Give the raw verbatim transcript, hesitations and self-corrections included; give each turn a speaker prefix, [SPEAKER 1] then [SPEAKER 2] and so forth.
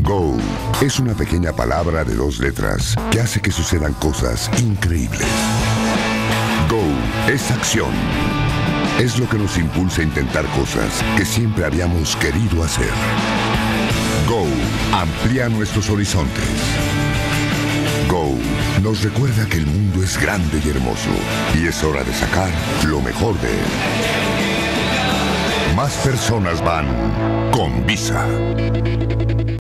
[SPEAKER 1] Go es una pequeña palabra de dos letras que hace que sucedan cosas increíbles. Go es acción. Es lo que nos impulsa a intentar cosas que siempre habíamos querido hacer. Go amplía nuestros horizontes. Go nos recuerda que el mundo es grande y hermoso y es hora de sacar lo mejor de él. Más personas van con Visa.